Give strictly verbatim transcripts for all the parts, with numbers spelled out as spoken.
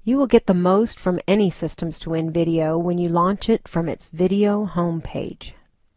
You will get the most from any Systems to Win video when you launch it from its video homepage.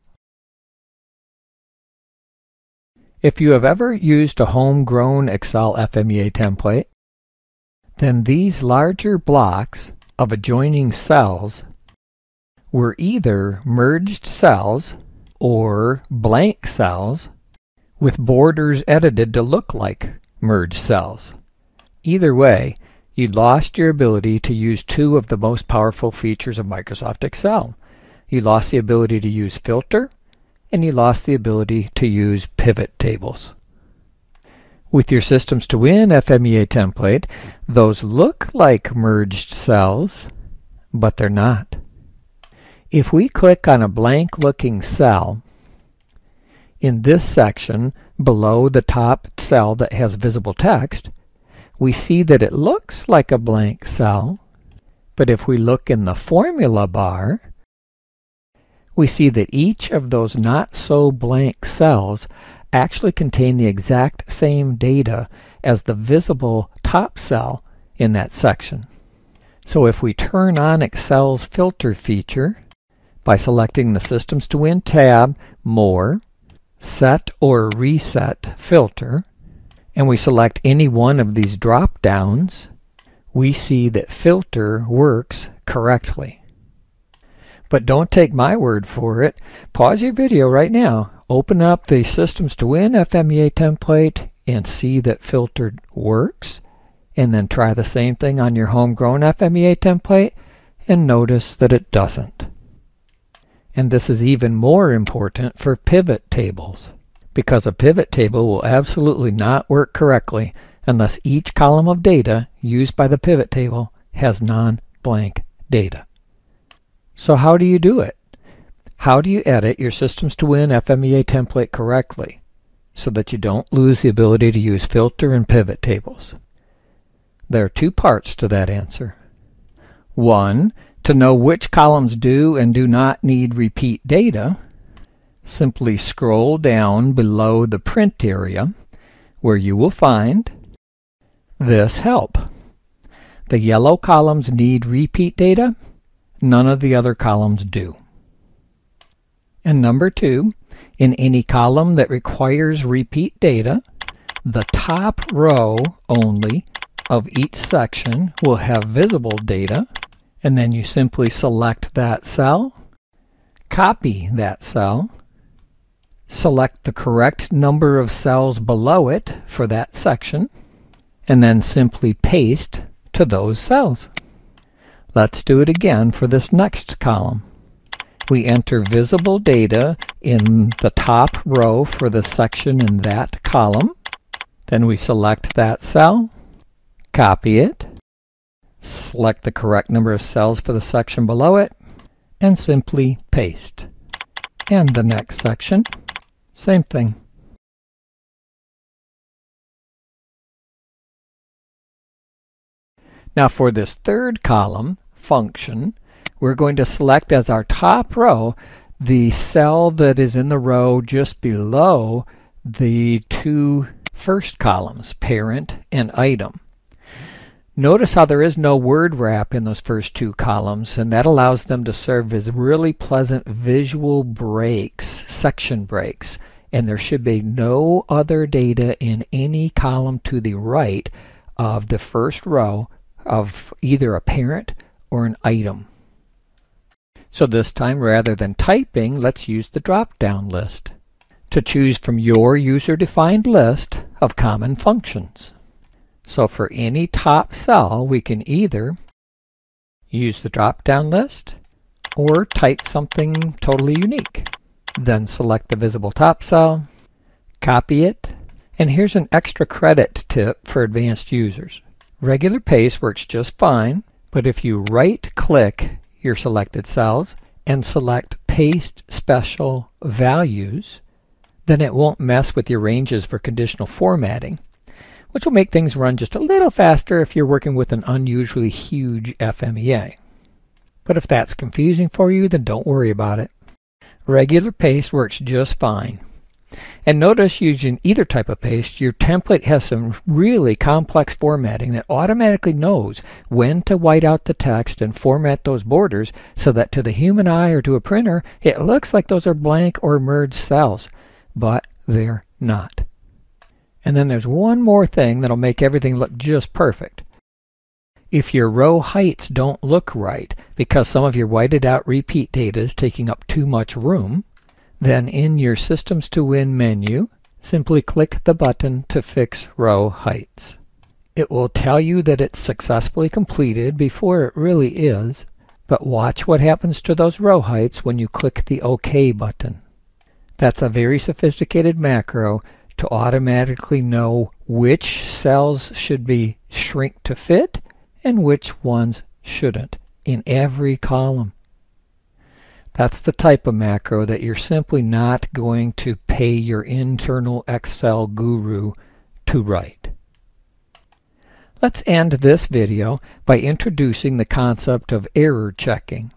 If you have ever used a homegrown Excel F M E A template, then these larger blocks of adjoining cells were either merged cells or blank cells with borders edited to look like merged cells. Either way, you lost your ability to use two of the most powerful features of Microsoft Excel. You lost the ability to use filter, and you lost the ability to use pivot tables. With your Systems to Win F M E A template, those look like merged cells, but they're not. If we click on a blank-looking cell in this section below the top cell that has visible text, we see that it looks like a blank cell, but if we look in the formula bar, we see that each of those not-so-blank cells actually contain the exact same data as the visible top cell in that section. So if we turn on Excel's filter feature by selecting the Systems to Win tab, More, Set or Reset Filter, and we select any one of these drop-downs, we see that filter works correctly. But don't take my word for it. Pause your video right now, open up the Systems to Win F M E A template and see that filter works, and then try the same thing on your homegrown F M E A template and notice that it doesn't. And this is even more important for pivot tables, because a pivot table will absolutely not work correctly unless each column of data used by the pivot table has non-blank data. So how do you do it? How do you edit your Systems to Win F M E A template correctly so that you don't lose the ability to use filter and pivot tables? There are two parts to that answer. One, to know which columns do and do not need repeat data, simply scroll down below the print area where you will find this help. The yellow columns need repeat data. None of the other columns do. And number two, in any column that requires repeat data, the top row only of each section will have visible data, and then you simply select that cell, copy that cell, select the correct number of cells below it for that section, and then simply paste to those cells. Let's do it again for this next column. We enter visible data in the top row for the section in that column. Then we select that cell, copy it, select the correct number of cells for the section below it, and simply paste. And the next section, same thing. Now for this third column, function, we're going to select as our top row the cell that is in the row just below the two first columns, parent and item. Notice how there is no word wrap in those first two columns, and that allows them to serve as really pleasant visual breaks, section breaks, and there should be no other data in any column to the right of the first row of either a parent or an item. So this time, rather than typing, let's use the drop-down list to choose from your user-defined list of common functions. So for any top cell, we can either use the drop-down list or type something totally unique. Then select the visible top cell, copy it, and here's an extra credit tip for advanced users. Regular paste works just fine, but if you right-click your selected cells and select Paste Special Values, then it won't mess with your ranges for conditional formatting, which will make things run just a little faster if you're working with an unusually huge F M E A. But if that's confusing for you, then don't worry about it. Regular paste works just fine. And notice using either type of paste, your template has some really complex formatting that automatically knows when to white out the text and format those borders so that to the human eye or to a printer, it looks like those are blank or merged cells, but they're not. And then there's one more thing that'll make everything look just perfect. If your row heights don't look right because some of your whited out repeat data is taking up too much room, then in your Systems to Win menu, simply click the button to fix row heights. It will tell you that it's successfully completed before it really is, but watch what happens to those row heights when you click the OK button. That's a very sophisticated macro to automatically know which cells should be shrink to fit and which ones shouldn't in every column. That's the type of macro that you're simply not going to pay your internal Excel guru to write. Let's end this video by introducing the concept of error checking.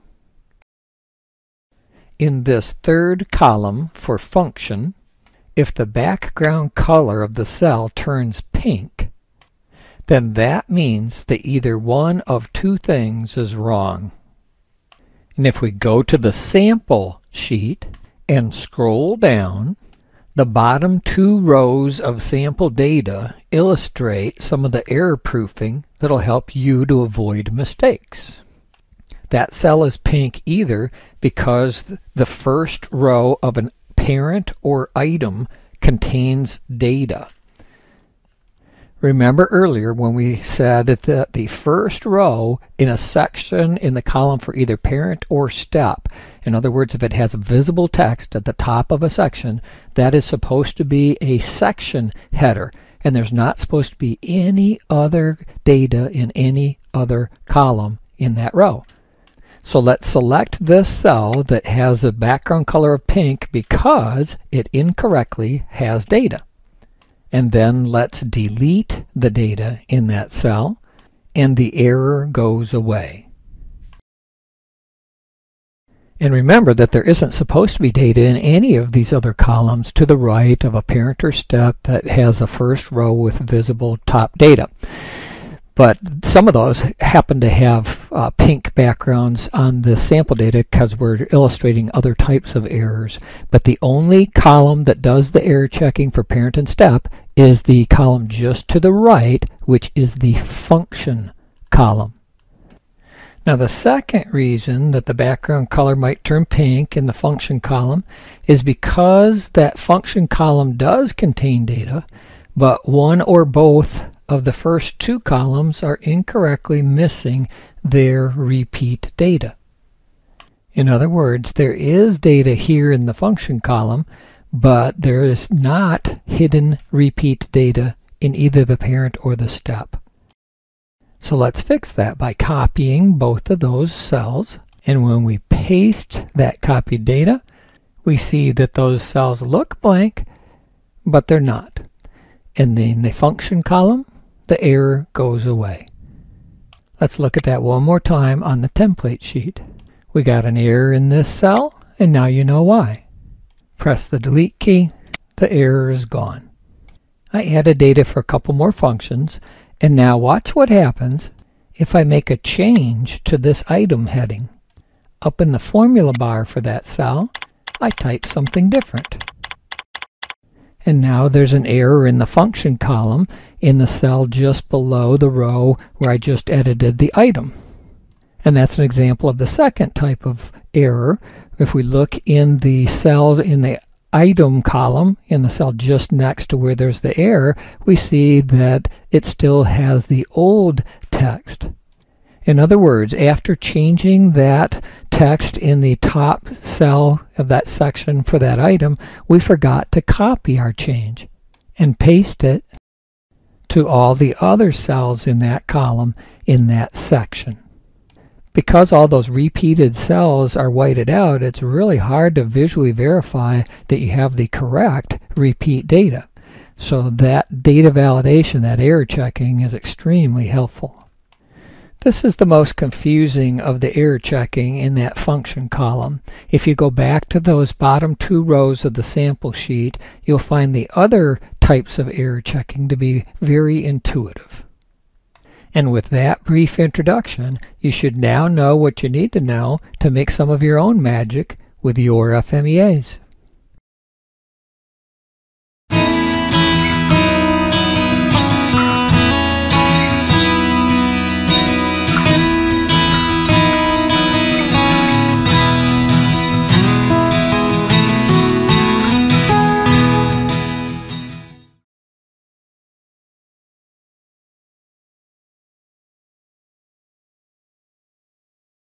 In this third column for function, if the background color of the cell turns pink, then that means that either one of two things is wrong. And if we go to the sample sheet and scroll down, the bottom two rows of sample data illustrate some of the error proofing that'll help you to avoid mistakes. That cell is pink either because the first row of an parent or item contains data. Remember earlier when we said that the first row in a section in the column for either parent or step, in other words, if it has visible text at the top of a section, that is supposed to be a section header, and there's not supposed to be any other data in any other column in that row. So let's select this cell that has a background color of pink because it incorrectly has data. And then let's delete the data in that cell, and the error goes away. And remember that there isn't supposed to be data in any of these other columns to the right of a parent or step that has a first row with visible top data. But some of those happen to have uh, pink backgrounds on the sample data because we're illustrating other types of errors. But the only column that does the error checking for parent and step is the column just to the right, which is the function column. Now the second reason that the background color might turn pink in the function column is because that function column does contain data, but one or both of the first two columns are incorrectly missing their repeat data. In other words, there is data here in the function column, but there is not hidden repeat data in either the parent or the step. So let's fix that by copying both of those cells, and when we paste that copied data, we see that those cells look blank, but they're not. And in the function column, the error goes away. Let's look at that one more time on the template sheet. We got an error in this cell, and now you know why. Press the delete key, the error is gone. I added data for a couple more functions, and now watch what happens if I make a change to this item heading. Up in the formula bar for that cell, I type something different. And now there's an error in the function column in the cell just below the row where I just edited the item. And that's an example of the second type of error. If we look in the cell in the item column, in the cell just next to where there's the error, we see that it still has the old text. In other words, after changing that text in the top cell of that section for that item, we forgot to copy our change and paste it to all the other cells in that column in that section. Because all those repeated cells are whited out, it's really hard to visually verify that you have the correct repeat data. So that data validation, that error checking, is extremely helpful. This is the most confusing of the error checking in that function column. If you go back to those bottom two rows of the sample sheet, you'll find the other types of error checking to be very intuitive. And with that brief introduction, you should now know what you need to know to make some of your own magic with your F M E As.